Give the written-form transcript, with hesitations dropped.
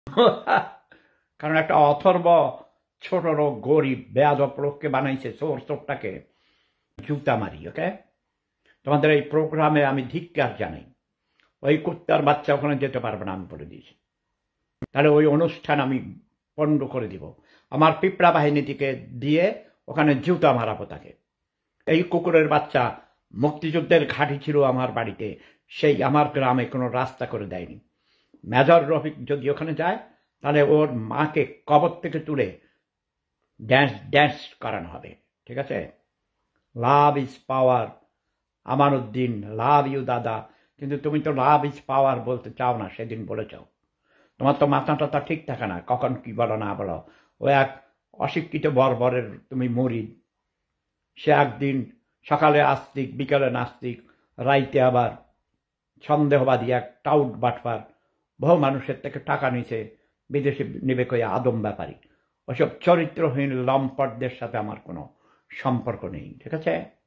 কারণ একটা অথর্ব ছোট লোক গরিব বেয়াদব লোককে বানাইছে চোরটাকে জুতা মারি। ওকে, তোমাদের এই প্রোগ্রামে আমি ধিক্কার জানাই। ওই কুত্তার বাচ্চা ওখানে যেতে পারবে না, আমি বলে দিয়েছি। তাহলে ওই অনুষ্ঠান আমি পণ্ড করে দিব। আমার পিঁপড়া বাহিনীটিকে দিয়ে ওখানে জুতা মারাবো তাকে। এই কুকুরের বাচ্চা মুক্তিযুদ্ধের ঘাঁটি ছিল আমার বাড়িতে, সেই আমার গ্রামে কোনো রাস্তা করে দেয়নি। মেজর রফিক যদি ওখানে যায় তাহলে ওর মাকে কবর থেকে তুলে ড্যান্স করানো হবে। ঠিক আছে? Love is power. Amanuddin, love you দাদা। কিন্তু তুমি তো লাভ ইজ পাওয়ার বলতে চাও না, সেদিন বলেছ। তোমার তো মাথা টাথা ঠিক থাকে না, কখন কি বলো না বলো। ও এক অশিক্ষিত বর্বরের তুমি মুরিদ। সে একদিন সকালে আস্তিক, বিকালে নাস্তিক, রাইতে আবার সন্দেহবাদী এক টাউট বাটফার, বহু মানুষের থেকে টাকা নিছে, বিদেশে নিবে কয়ে আদম ব্যাপারী। ওসব চরিত্রহীন লম্পটদের সাথে আমার কোনো সম্পর্ক নেই। ঠিক আছে?